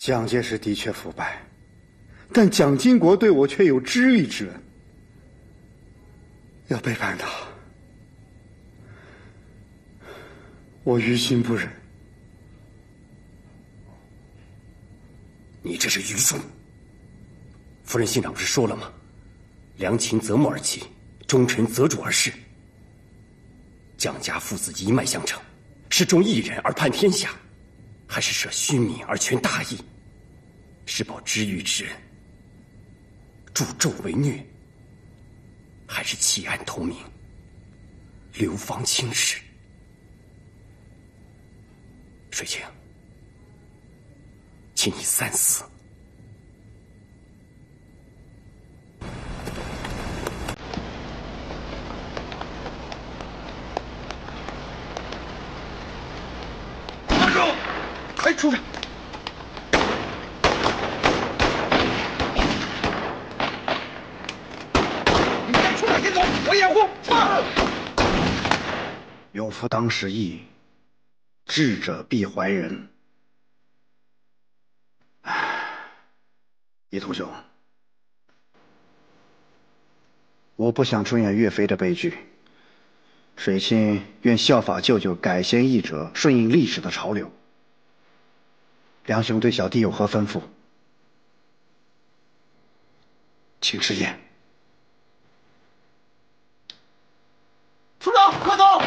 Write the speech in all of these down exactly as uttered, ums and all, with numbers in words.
蒋介石的确腐败，但蒋经国对我却有知遇之恩。要背叛他，我于心不忍。 你这是愚忠。夫人信长不是说了吗？良禽择木而栖，忠臣择主而事。蒋家父子一脉相承，是忠义人而叛天下，还是舍虚名而全大义？是报知遇之恩，助纣为虐，还是弃暗投明，流芳青史？水清，请你三思。 站住！哎，处长。你带处长先走，我掩护。 有夫当时意，智者必怀仁。一图兄，我不想出演岳飞的悲剧。水清愿效法舅舅改弦易辙，顺应历史的潮流。梁兄对小弟有何吩咐？请吃言。 处长，快走！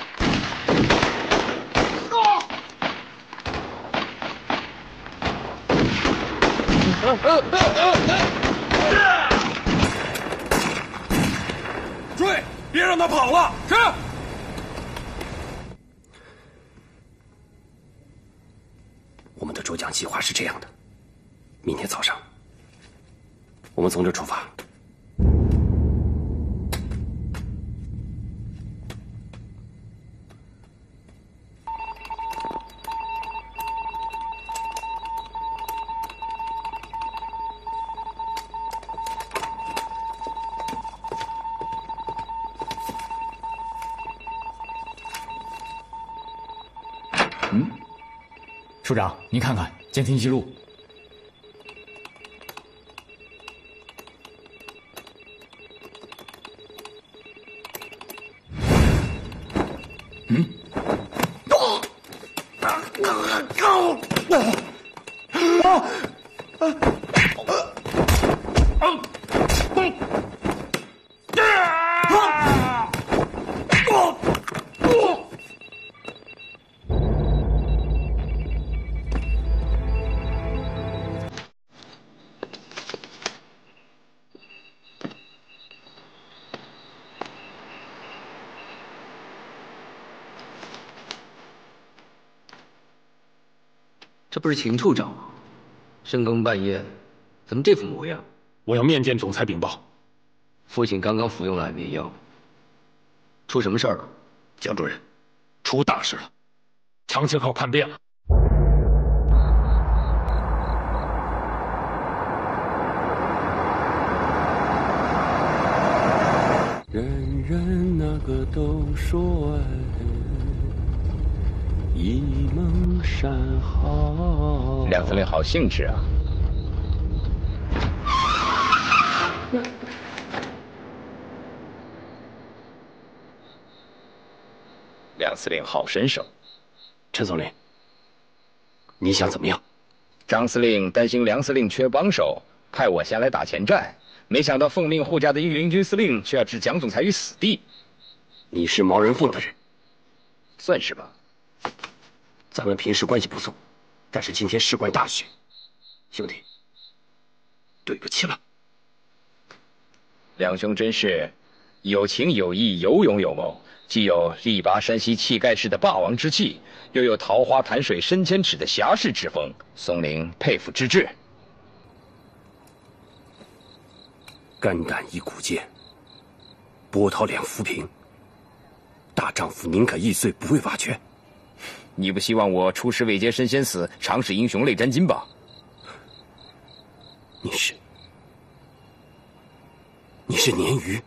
追！别让他跑了！是。 我们的捉蒋计划是这样的：明天早上，我们从这出发。 嗯，处长，您看看监听记录。嗯。啊！ 这不是秦处长吗？深更半夜，怎么这副模样？ 我要面见总裁禀报。 父亲刚刚服用了安眠药，出什么事儿了？ 蒋主任，出大事了，长青号叛变了。 人人那个都说爱，一梦山好。 梁司令好兴致啊！梁司令好身手。 陈总理，你想怎么样？ 张司令担心梁司令缺帮手，派我先来打前站，没想到奉命护驾的御林军司令却要置蒋总裁于死地。 你是毛人凤的人， 算是吧。 咱们平时关系不错，但是今天事关大选，兄弟，对不起了。 梁兄真是有情有义，有勇有谋，既有力拔山兮气盖世的霸王之气，又有桃花潭水深千尺的侠士之风，松龄佩服之至。 肝胆一股剑，波涛两浮萍。大丈夫宁可易碎，不为瓦全。 你不希望我出师未捷身先死，常使英雄泪沾襟吧？ 你是，你是鲶鱼。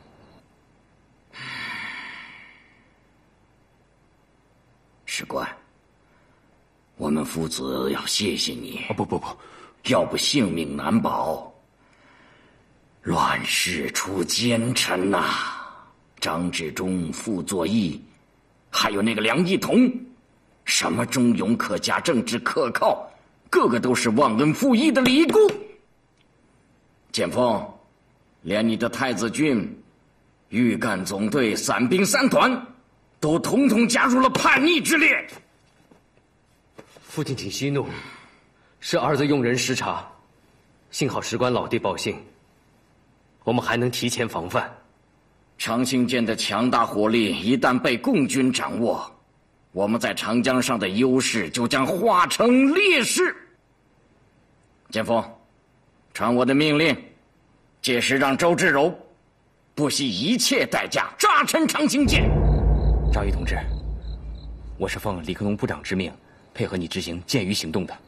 士官，我们父子要谢谢你。 哦不不不， 要不性命难保。乱世出奸臣呐、啊，张治中、傅作义，还有那个梁一统，什么忠勇可嘉、政治可靠，个个都是忘恩负义的李姑。剑锋，连你的太子军、豫赣总队、散兵三团，都统统加入了叛逆之列。 父亲请息怒，是儿子用人失察，幸好史官老弟报信，我们还能提前防范。 长兴舰的强大火力一旦被共军掌握，我们在长江上的优势就将化成劣势。剑锋，传我的命令，届时让周志柔不惜一切代价炸沉长兴舰。 张毅同志，我是奉李克农部长之命，配合你执行舰鱼行动的。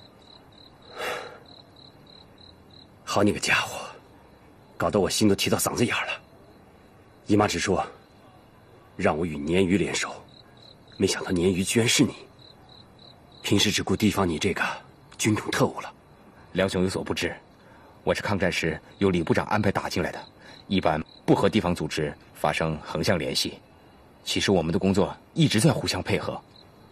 好你个家伙，搞得我心都提到嗓子眼了。姨妈只说让我与鲶鱼联手，没想到鲶鱼居然是你。平时只顾提防你这个军统特务了。 梁兄有所不知，我是抗战时由李部长安排打进来的，一般不和地方组织发生横向联系。其实我们的工作一直在互相配合。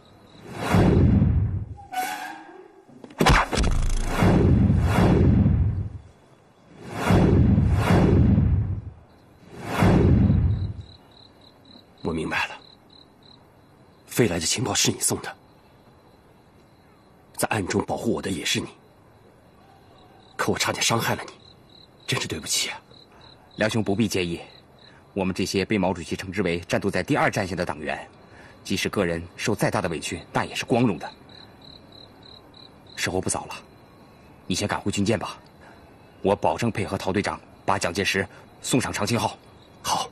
我明白了，飞来的情报是你送的，在暗中保护我的也是你，可我差点伤害了你，真是对不起啊。 梁兄不必介意，我们这些被毛主席称之为战斗在第二战线的党员，即使个人受再大的委屈，那也是光荣的。时候不早了，你先赶回军舰吧，我保证配合陶队长把蒋介石送上长青号。 好。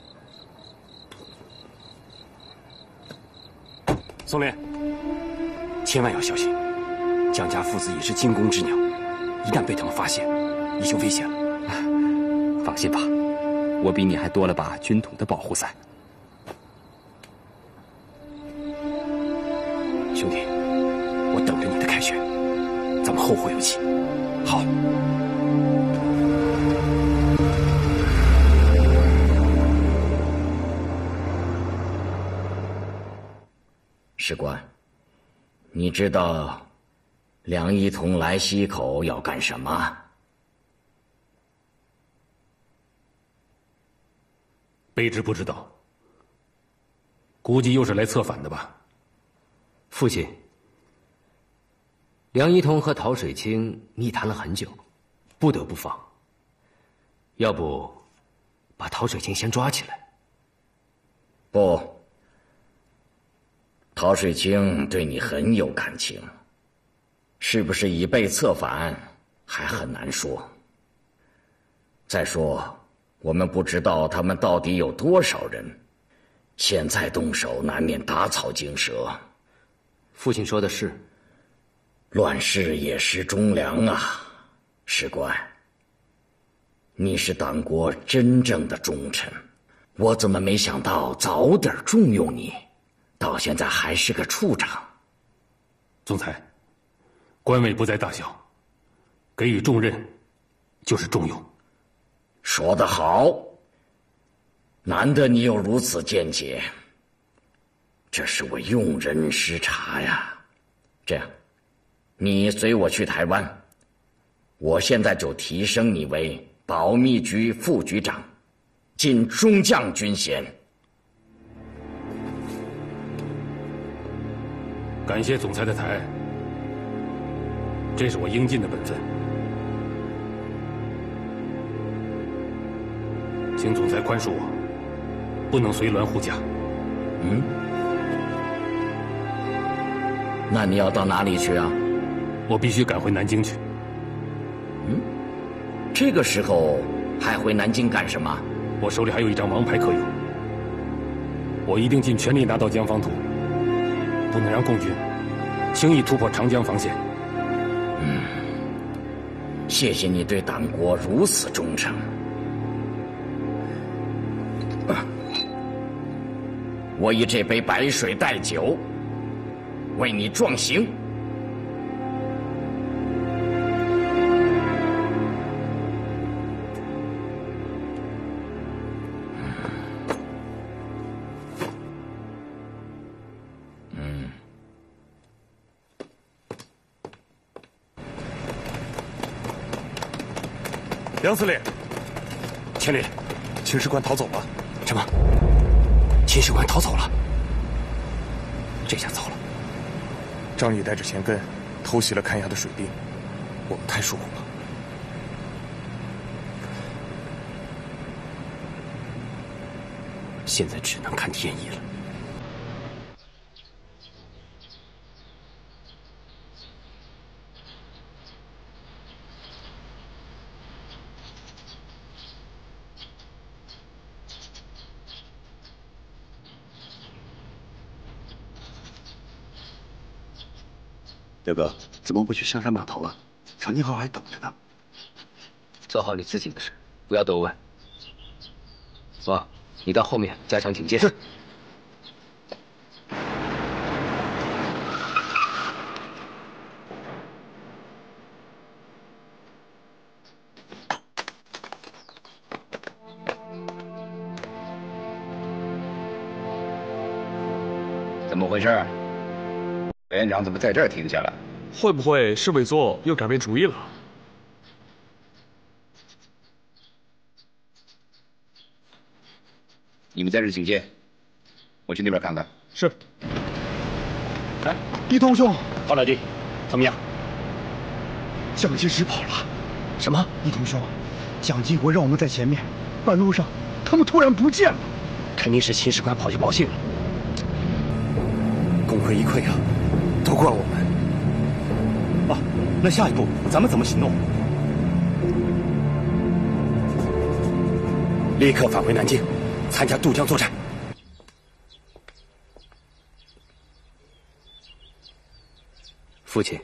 宋濂，千万要小心，蒋家父子也是惊弓之鸟，一旦被他们发现，你就危险了。 放心吧，我比你还多了把军统的保护伞。 兄弟，我等着你的凯旋，咱们后会有期。好。 士官，你知道梁一同来溪口要干什么？ 卑职不知道，估计又是来策反的吧。 父亲，梁一同和陶水清密谈了很久，不得不放。要不，把陶水清先抓起来？ 不。陶水清对你很有感情，是不是已被策反还很难说。再说，我们不知道他们到底有多少人，现在动手难免打草惊蛇。 父亲说的是， 乱世也是忠良啊，士官，你是党国真正的忠臣，我怎么没想到早点重用你，到现在还是个处长。 总裁，官位不在大小，给予重任就是重用。 说得好，难得你有如此见解，这是我用人失察呀。这样，你随我去台湾，我现在就提升你为保密局副局长，进中将军衔。 感谢总裁的抬爱，这是我应尽的本分。请总裁宽恕我，不能随鸾护驾。 嗯？那你要到哪里去啊？ 我必须赶回南京去。 嗯？这个时候还回南京干什么？ 我手里还有一张王牌可用。我一定尽全力拿到江方图，不能让共军轻易突破长江防线。 嗯，谢谢你对党国如此忠诚。我以这杯白水代酒，为你壮行。 梁司令， 千里， 秦士官逃走了。 什么？秦士官逃走了？这下糟了！ 张毅带着钱根偷袭了看衙的水兵，我们太疏忽了。 现在只能看天意了。 刘哥，怎么不去香山码头了？长宁号还等着呢。 做好你自己的事，不要多问。王，你到后面加强警戒。是。 怎么回事？委员长怎么在这儿停下了？ 会不会是委座又改变主意了？ 你们在这警戒，我去那边看看。 是。 哎，一通兄， 高老弟，怎么样？ 蒋介石跑了。 什么？ 一通兄，蒋经国让我们在前面，半路上他们突然不见了。 肯定是秦士官跑去报信了。功亏一篑啊！都怪我们。啊，那下一步咱们怎么行动？立刻返回南京，参加渡江作战。父亲。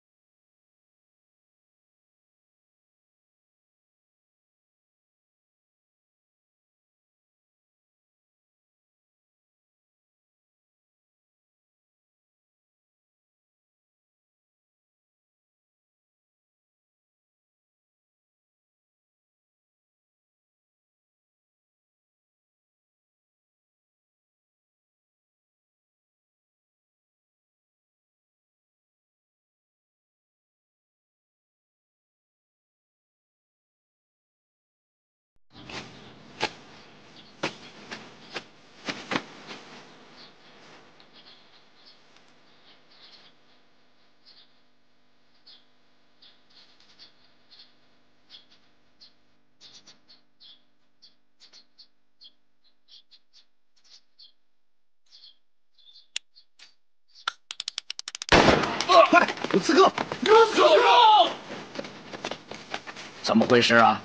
快，有刺客！ 有刺客！ 怎么回事啊？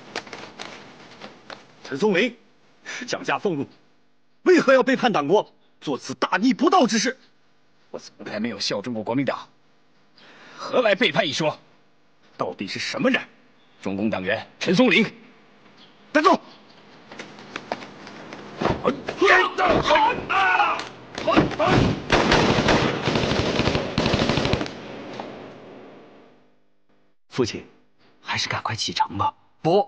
陈松龄，蒋家俸禄，为何要背叛党国，做此大逆不道之事？ 我从来没有效忠过国民党，何来背叛一说？ 到底是什么人？ 中共党员陈松龄。 带走！父亲，还是赶快启程吧。 不，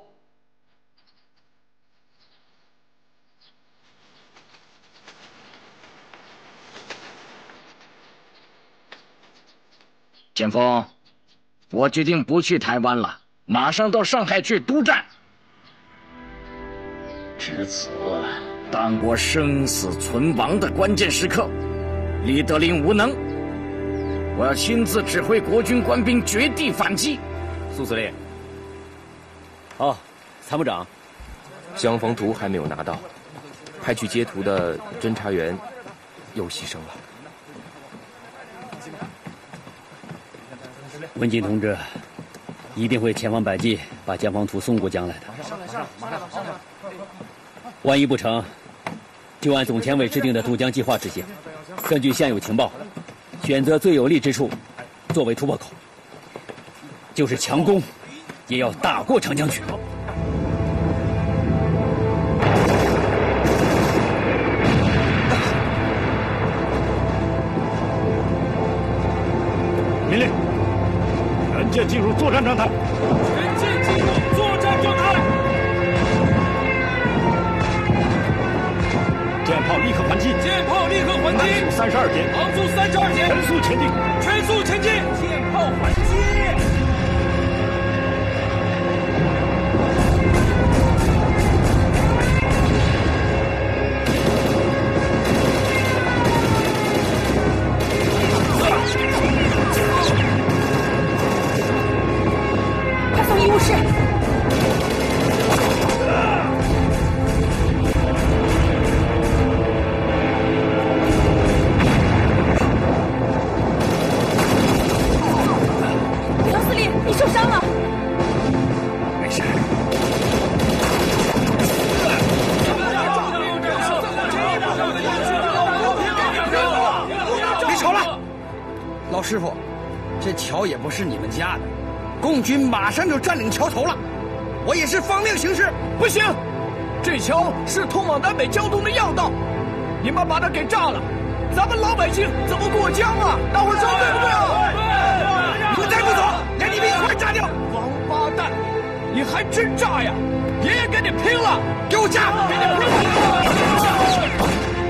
剑锋，我决定不去台湾了，马上到上海去督战。至此，党国生死存亡的关键时刻，李德林无能，我要亲自指挥国军官兵绝地反击。 苏司令。哦，参谋长， 江防图还没有拿到，派去接图的侦察员又牺牲了。 文锦同志一定会千方百计把江防图送过江来的。万一不成，就按总前委制定的渡江计划执行，根据现有情报，选择最有利之处作为突破口，就是强攻，也要打过长江去。 命令，全舰进入作战状态。 全舰进入作战状态。 舰炮立刻还击！ 舰炮立刻还击！ 航速三十二节！ 航速三十二节！ 全速前进！ 全速前进！舰炮还击！ 老师傅，这桥也不是你们家的，共军马上就占领桥头了，我也是奉命行事。 不行，这桥是通往南北交通的要道，你们把它给炸了，咱们老百姓怎么过江啊？大伙儿说对不对啊？ 你们再不走，连你们一块炸掉！ 王八蛋，你还真炸呀！爷爷跟你拼了！ 给我炸！ 给你拼了！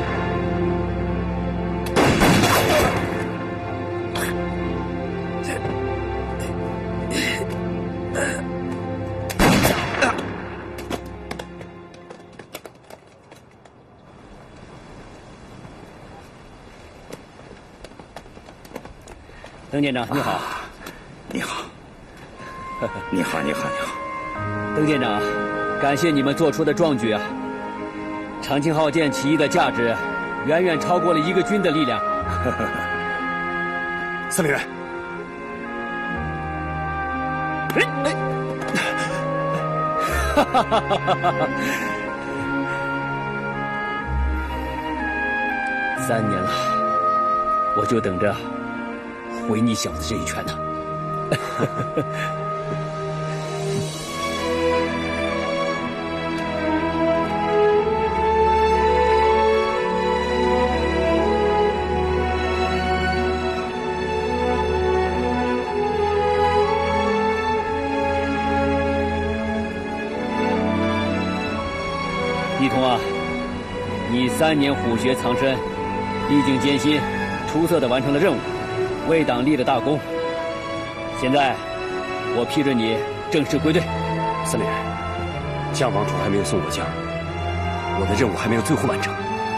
邓舰长，你好。 你好。你好，你好，你好。 邓舰长，感谢你们做出的壮举啊！长青号舰起义的价值，远远超过了一个军的力量。 司令员， 哎哎，哈哈哈哈哈！三年了，我就等着回你小子这一拳呢。一同啊，你三年虎穴藏身，历尽艰辛，出色的完成了任务，为党立了大功。现在，我批准你正式归队。 司令员，江王土还没有送过江，我的任务还没有最后完成。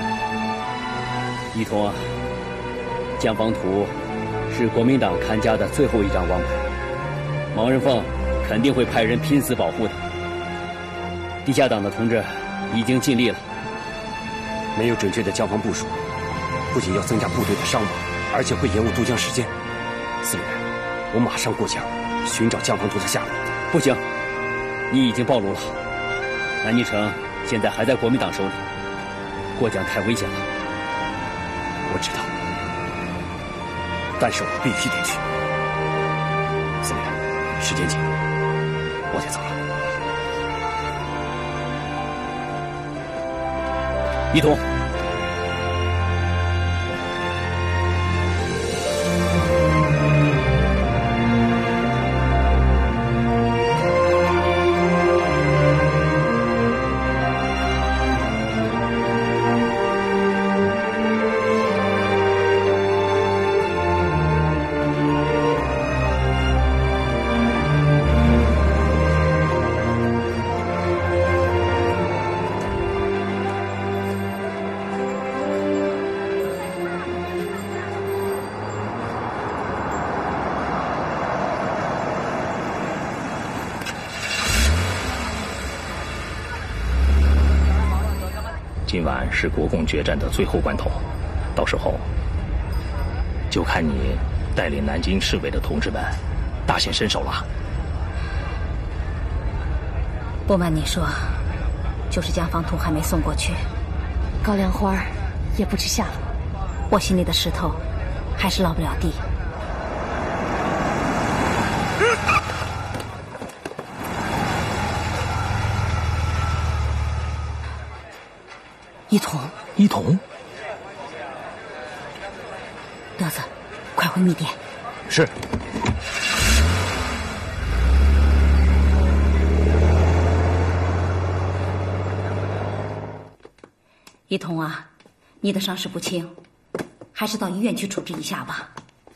一同啊，江防图是国民党看家的最后一张王牌，毛人凤肯定会派人拼死保护的。地下党的同志已经尽力了， 没有准确的江防部署，不仅要增加部队的伤亡，而且会延误渡江时间。司令员，我马上过江，寻找江防图的下落。 不行，你已经暴露了。南泥城现在还在国民党手里，过江太危险了。 我知道，但是我必须得去。司令员，时间紧，我得走了。 一同。 今晚是国共决战的最后关头，到时候就看你带领南京市委的同志们大显身手了。 不瞒你说，就是江防图还没送过去， 高粱花也不知下落， 我心里的石头还是落不了地。一同， 一同， 德子，快回密店。 是。 一同啊，你的伤势不轻，还是到医院去处置一下吧。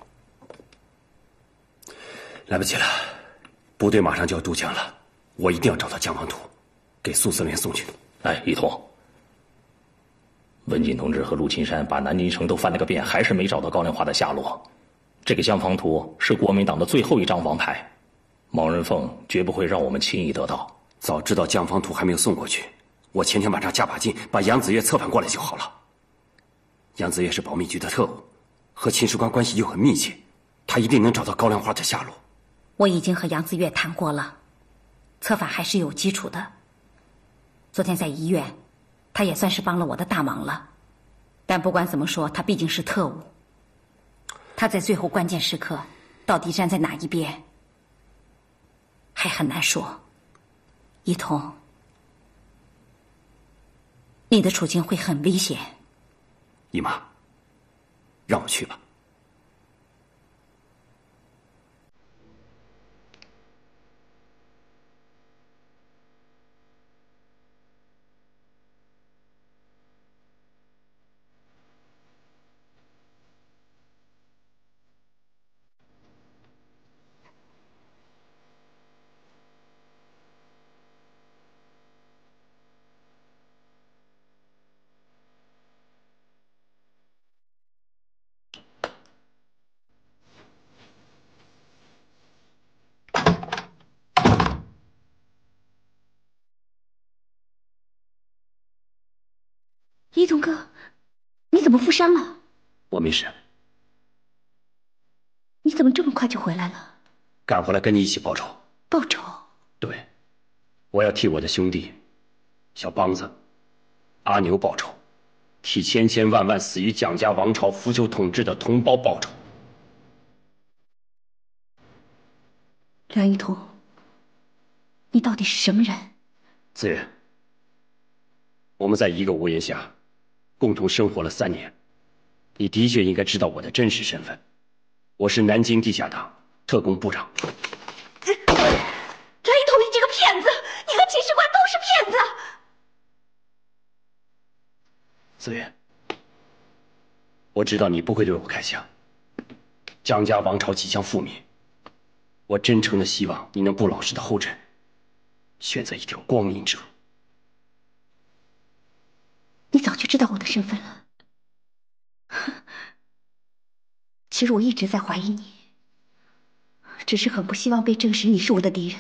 来不及了，部队马上就要渡江了，我一定要找到江防图，给苏司令送去。 哎，一同。文锦同志和陆青山把南京城都翻了个遍，还是没找到高粱花的下落。这个江防图是国民党的最后一张王牌，毛人凤绝不会让我们轻易得到。 早知道江防图还没有送过去，我前天晚上加把劲把杨子月策反过来就好了。杨子月是保密局的特务，和秦士官关系又很密切，他一定能找到高粱花的下落。 我已经和杨子月谈过了，策反还是有基础的。昨天在医院，他也算是帮了我的大忙了。但不管怎么说，他毕竟是特务， 他在最后关键时刻到底站在哪一边，还很难说。一彤，你的处境会很危险。 姨妈，让我去吧。 一彤哥，你怎么负伤了？ 我没事。 你怎么这么快就回来了？ 赶回来跟你一起报仇。 报仇？ 对，我要替我的兄弟小梆子、阿牛报仇，替千千万万死于蒋家王朝腐朽统治的同胞报仇。 梁一彤，你到底是什么人？ 子越，我们在一个屋檐下共同生活了三年，你的确应该知道我的真实身份。我是南京地下党特工部长。 梁一彤，你这个骗子！你和秦士官都是骗子！ 子越，我知道你不会对我开枪。蒋家王朝即将覆灭，我真诚的希望你能不老实的后枕，选择一条光明之路。 你早就知道我的身份了。其实我一直在怀疑你，只是很不希望被证实你是我的敌人。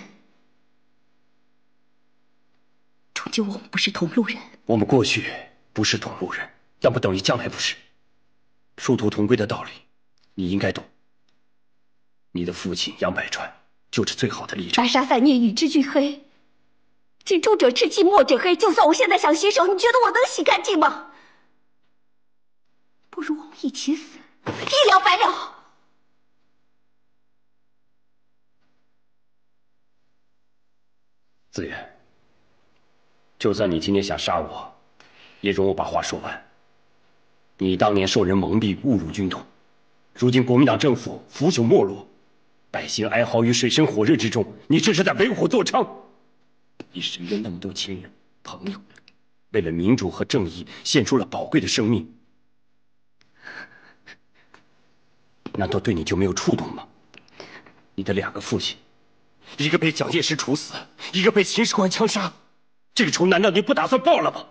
终究我们不是同路人。 我们过去不是同路人，但不等于将来不是。殊途同归的道理，你应该懂。你的父亲杨百川就是最好的例证。 白沙三年，与之俱黑。近朱者赤，近墨者黑。就算我现在想洗手，你觉得我能洗干净吗？不如我们一起死，一了百了。 子越，就算你今天想杀我，也容我把话说完。你当年受人蒙蔽，误入军统，如今国民党政府腐朽没落，百姓哀嚎于水深火热之中，你这是在为虎作伥。你身边那么多亲人朋友，为了民主和正义献出了宝贵的生命，难道对你就没有触动吗？你的两个父亲，一个被蒋介石处死，一个被秦士官枪杀，这个仇难道你不打算报了吗？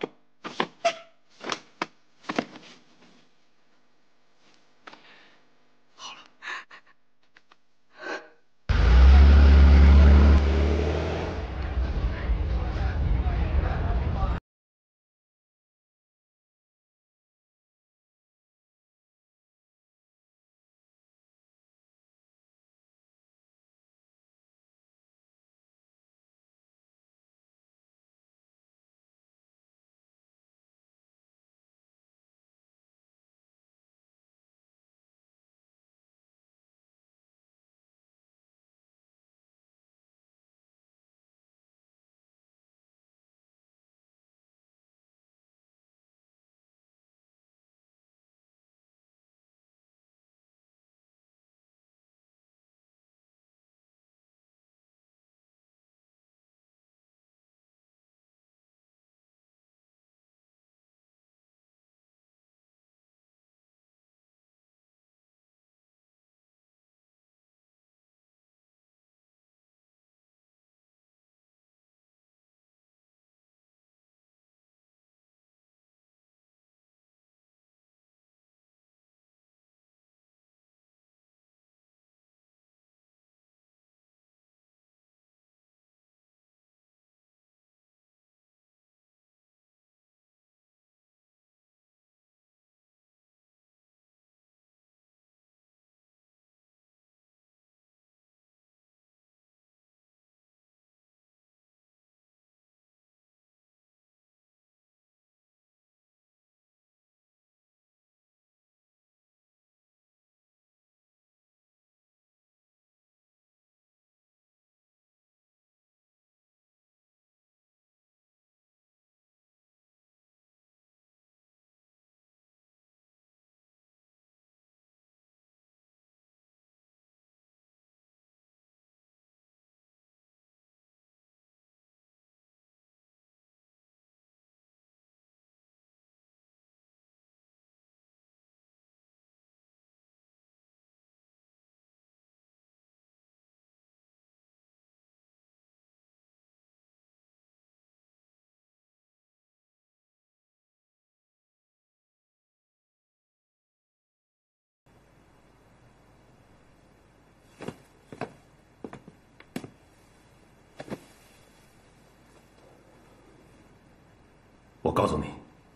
我告诉你，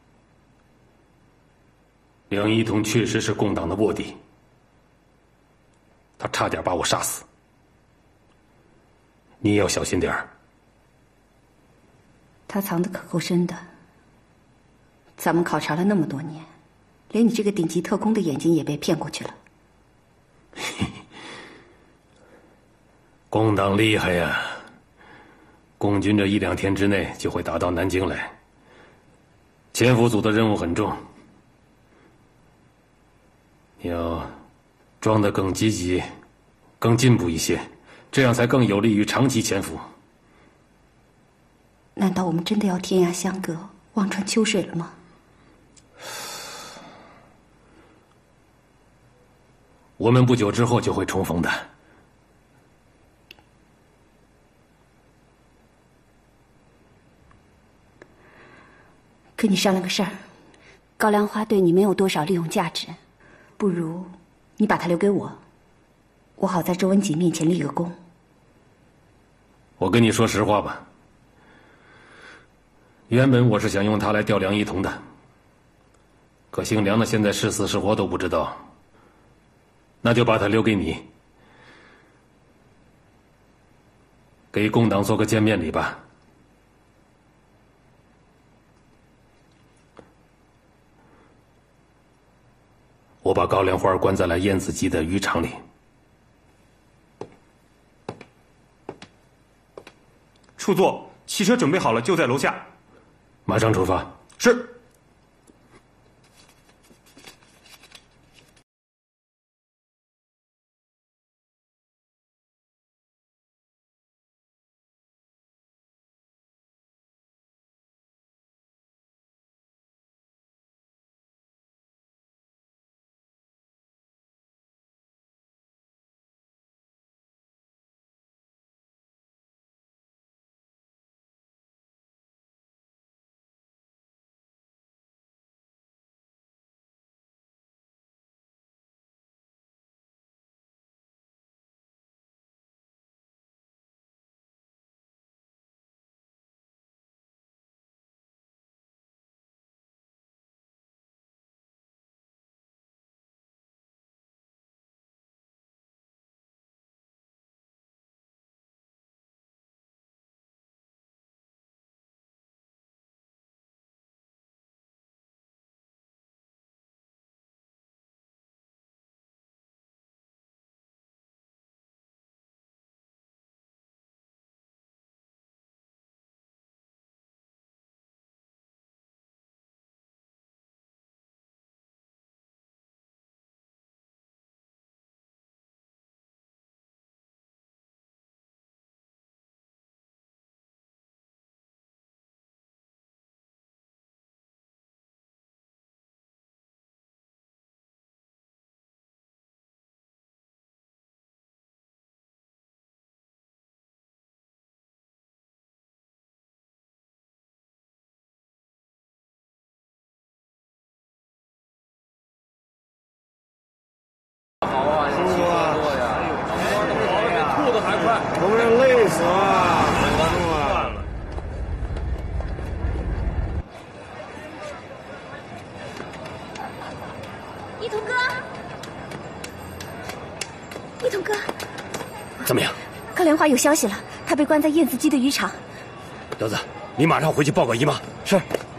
梁一彤确实是共党的卧底，他差点把我杀死。你也要小心点儿。 他藏得可够深的。咱们考察了那么多年，连你这个顶级特工的眼睛也被骗过去了。 共党厉害呀！共军这一两天之内就会打到南京来。潜伏组的任务很重，你要装得更积极、更进步一些，这样才更有利于长期潜伏。 难道我们真的要天涯相隔、望穿秋水了吗？ 我们不久之后就会重逢的。 跟你商量个事儿，高粱花对你没有多少利用价值，不如你把它留给我，我好在周文锦面前立个功。 我跟你说实话吧，原本我是想用它来调梁一彤的，可姓梁的现在是死是活都不知道，那就把它留给你，给共党做个见面礼吧。我把高粱花关在了燕子矶的渔场里。 处座，汽车准备好了，就在楼下。 马上出发。 是。 好啊，辛苦啊！吐的还快，我们这累死了。算了。 一彤哥，一彤哥， 怎么样？ 高粱花有消息了，他被关在燕子矶的渔场。 德子，你马上回去报告姨妈。是。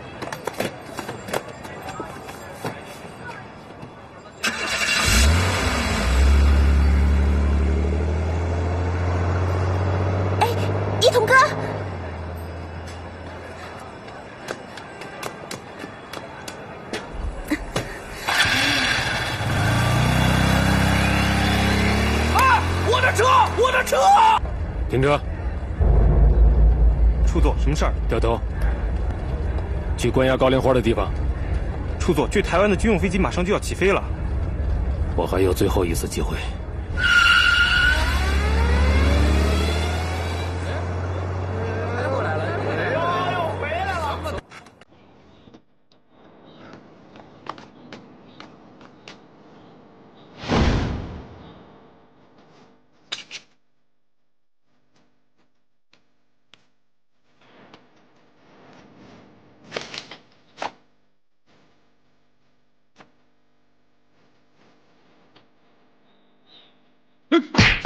一彤哥， 啊！我的车，我的车！ 停车！ 处座，什么事儿？ 掉头，去关押高粱花的地方。 处座，去台湾的军用飞机马上就要起飞了。 我还有最后一次机会。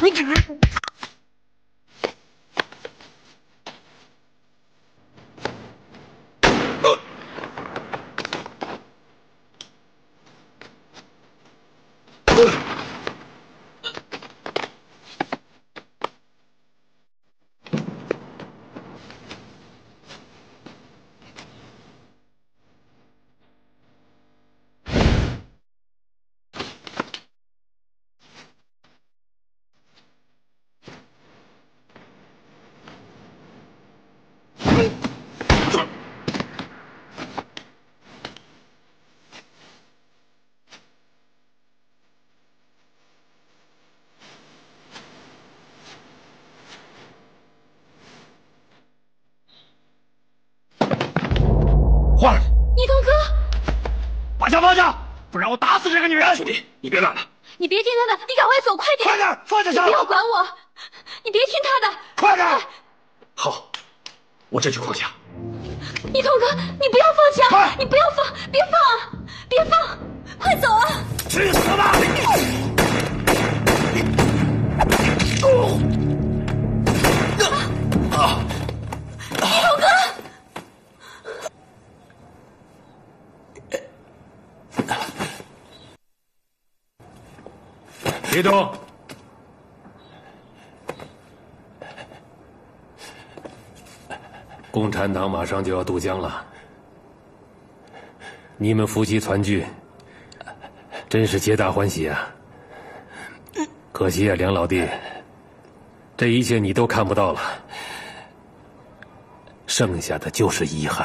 你只是。 花儿，倪东哥， 把枪放下，不然我打死这个女人！ 兄弟，你别乱了。 你别听他的，你赶快走，快点！ 快点，放下枪！ 你不要管我，你别听他的， 快点！ 好，我这就放下。 倪东哥，你不要放枪，你不要放，别放，别放，快走啊！ 去死吧！ 啊！倪东哥。 别动！共产党马上就要渡江了，你们夫妻团聚，真是皆大欢喜啊！可惜啊，梁老弟，这一切你都看不到了，剩下的就是遗憾。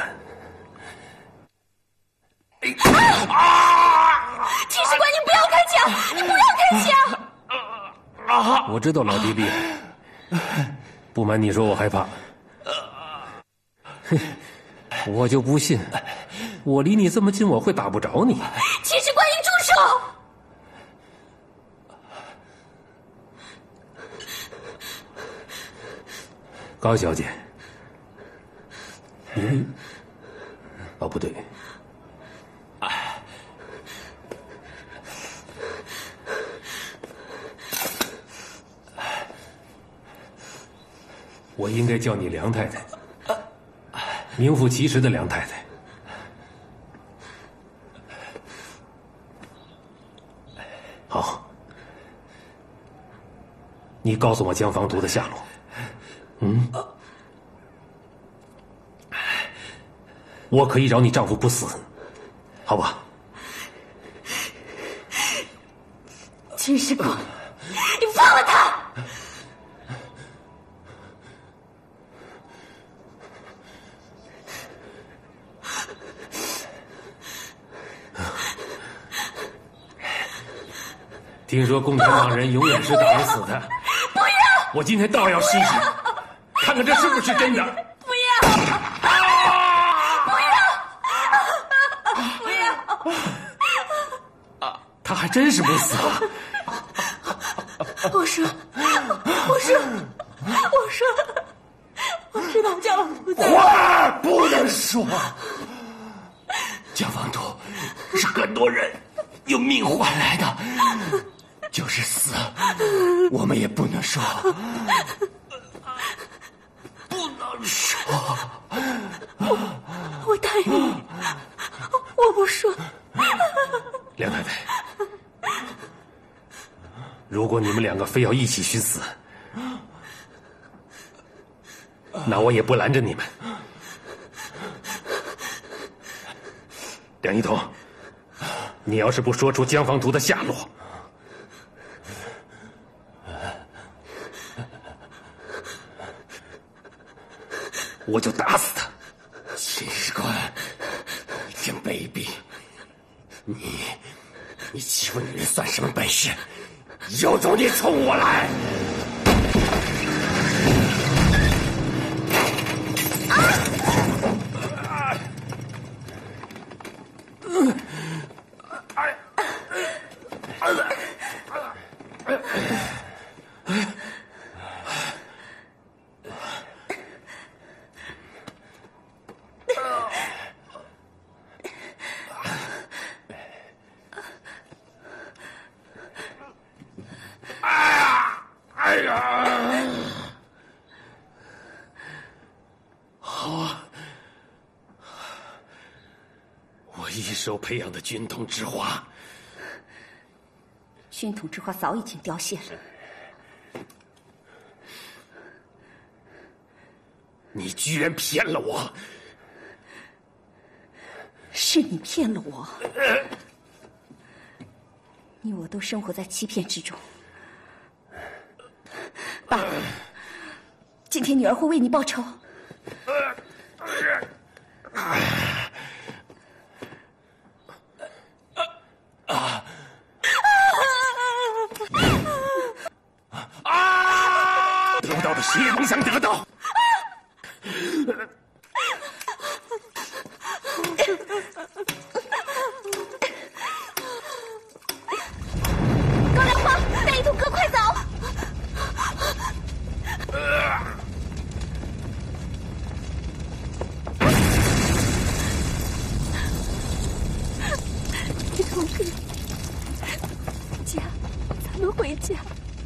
啊！秦士官，你不要开枪！你不要开枪！ 我知道老弟厉害，不瞒你说，我害怕。我就不信，我离你这么近，我会打不着你。 秦士官，你住手！ 高小姐，你……哦，不对。我应该叫你梁太太，名副其实的梁太太。好，你告诉我江防图的下落。嗯，我可以饶你丈夫不死，好吧？ 秦士官，你放了他！ 听说共产党人永远是打不死的。 不要！ 我今天倒要试试，看看这是不是真的。 不要！不要！不要！ 他还真是不死啊！ 我说，我说，我说，我知道江防图在。 话不能说。 江防图是很多人用命换来的。就是死，我们也不能说，不能说。 我我答应你，我不说。 梁太太，如果你们两个非要一起去死，那我也不拦着你们。梁一彤，你要是不说出江防图的下落，我就打死他！ 秦士官，真卑鄙！你，你欺负女人算什么本事？有种你冲我来！哎哎呀！好啊，我一手培养的军统之花， 军统之花早已经凋谢了。 你居然骗了我！ 是你骗了我，你我都生活在欺骗之中。爸，今天女儿会为你报仇。 啊啊！得不到的谁也甭想得到。 高粱花，带一头哥，快走！一头哥，家，咱们回家。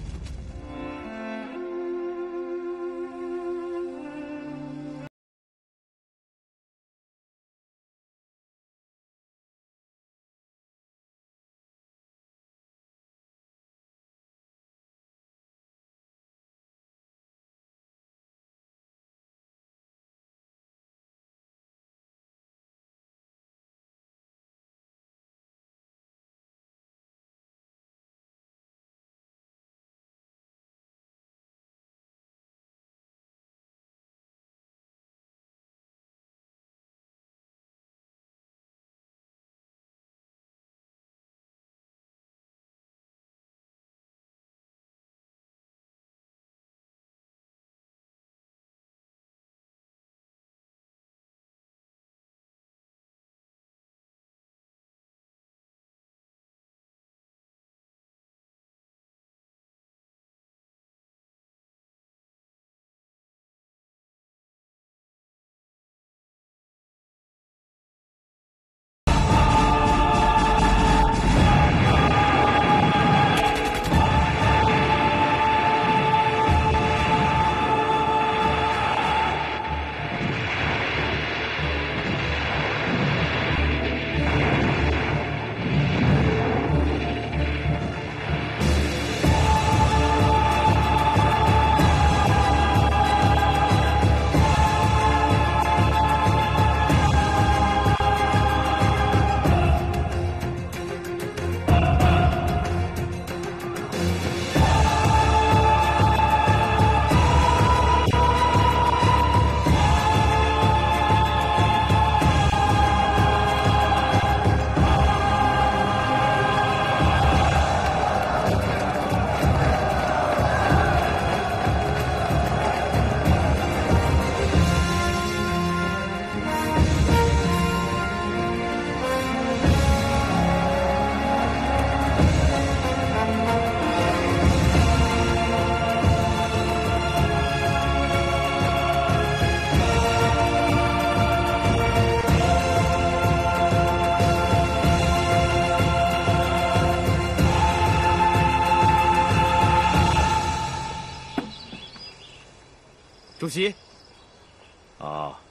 主席， 啊，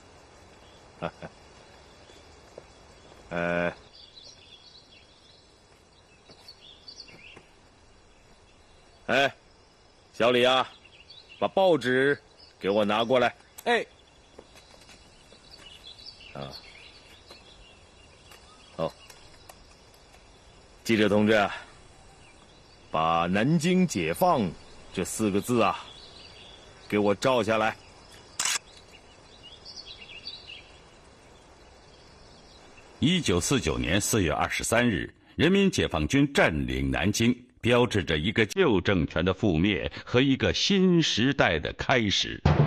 呃，哎，小李啊，把报纸给我拿过来。 哎， 啊，哦，记者同志，把“南京解放”这四个字啊，给我照下来。 一九四九年四月二十三日，人民解放军占领南京，标志着一个旧政权的覆灭和一个新时代的开始。